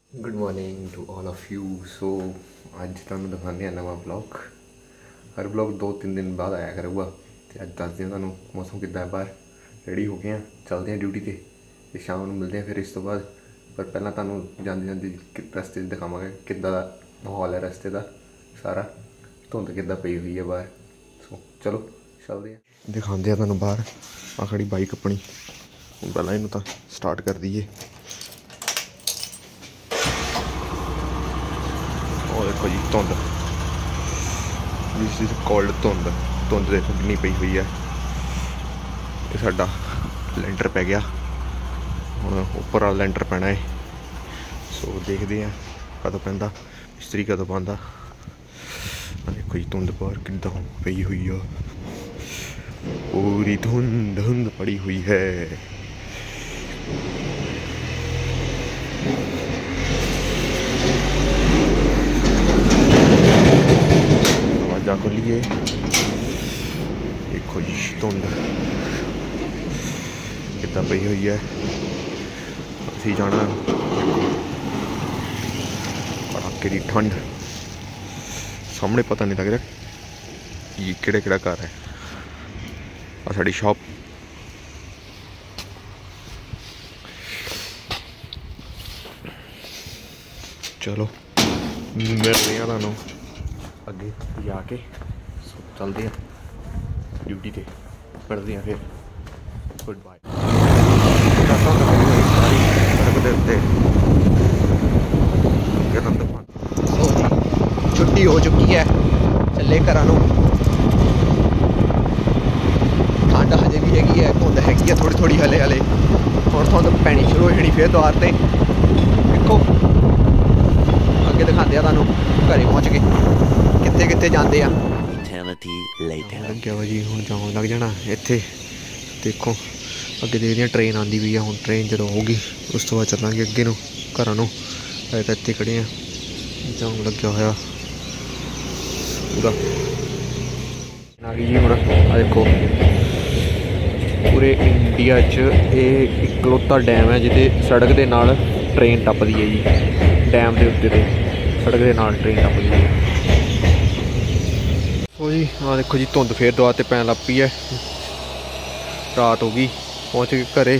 Good morning to all of you. So अज तुहानूं दिखाने हैं नवा ब्लॉग। हर ब्लॉग 2-3 दिन बाद आया करूँगा। तो अज दसदे हैं तुहानूं मौसम किद्दां है बाहर। रेडी हो गए हैं, चलते हैं ड्यूटी ते शाम नूं मिलते हैं फिर इस तो बाद। पर पहलां तुहानूं जांदी जांदी रस्ते दिखावांगे किद्दां दा माहौल है रस्ते का सारा। धुंध किद्दां पई हुई है बाहर। सो चलो चलते हैं, दिखाते हैं तुहानूं बाहर। आ खड़ी बाइक अपनी, हुण पहलां इहनूं तां स्टार्ट कर दईए। और देखो जी धुंध, दिस इज कॉल्ड धुंध। धुंध देखो कितनी पई हुई है। ये साडा लैंटर पै गया, हुण उपर वाला लैंटर पैना है। सो देखते हैं कदों पैंदा, मिस्त्री कदों पांदा। देखो जी धुंध बाहर किद्दां पई हुई है, पूरी धुंध धुंध पड़ी हुई है। दरवाजा खोलिए, देखो जी धुंध किद्दां पई हुई है। असीं जाना कड़ाके की ठंड। सामने पता नहीं लग रहा ये केड़ा घर है। आ साडी शॉप। चलो मिलते हैं तुहानूं अगे जाके। चलते हैं ड्यूटी ते, मिलते हैं फिर। Goodbye. छुट्टी हो चुकी है, चले घर नूं। ठंड हजे भी हैगी है, धुंध हैगी है थोड़ी थोड़ी हले हले। हुण धुंध पैनी शुरू हो जानी फिर द्वार ते। देखो अगे दिखाते हैं तुहानूं घरे पहुँच के कित्थे कित्थे जांदे आ। लग्या वा जी, हुण जाम लग जाना इत्थे। देखो अगे देखते हैं ट्रेन आती भी है। हुण ट्रेन जो होगी उस तो बाद चलांगे अगे नूं घरां नूं। अजे तां इत्थे खड़े हैं, जाम लग्या होया पूरा। आ गई जी हुण। आ देखो पूरे इंडिया च ये इकलौता डैम है जिहदे सड़क दे नाल ट्रेन टप्पदी है जी। डैम के उत्ते ते सड़क के नाल ट्रेन टप्पदी है। ओ जी आ देखो जी धुंध फिर दुआ ते पैन लग पई है। रात हो गई, पहुँच गए घरे।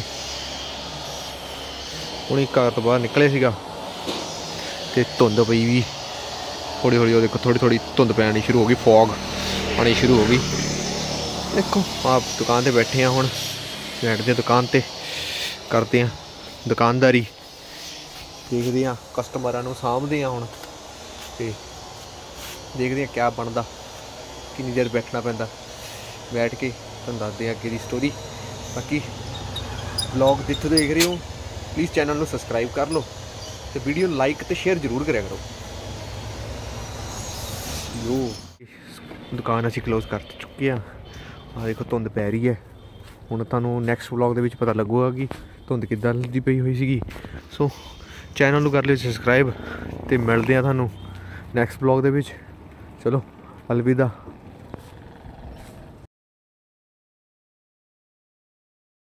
हुणे घर तो बाहर निकले सीगा ते धुंध पई भी थोड़ी थोड़ी। देखो थोड़ी थोड़ी धुंध पैनी शुरू हो गई, फॉग आनी शुरू हो गई। देखो आप दुकान ते बैठे हैं, हुण बैठते दुकान ते, करते हैं दुकानदारी, देखते हैं कस्टमरां नूं सामभदे हैं। हुण ते देखते हैं क्या बनता, किन्नी देर बैठना पैंदा। बैठ के तुहानूं दसदे हैं अगे दी स्टोरी। बाकी ब्लॉग जित्थों देख रहे हो प्लीज़ चैनल नूं सबसक्राइब कर लो तो वीडियो लाइक तो शेयर जरूर करा करो। जो दुकान असीं क्लोज कर चुके हैं। आ देखो धुंध पै रही है। हुण तुहानूं नैक्सट व्लॉग दे विच पता लगूगा कि धुंध किद्दां दी पई हुई सीगी। सो चैनल नूं कर लिओ सबसक्राइब ते मिलदे हैं तुहानूं नैक्सट व्लॉग दे विच। चलो अलविदा।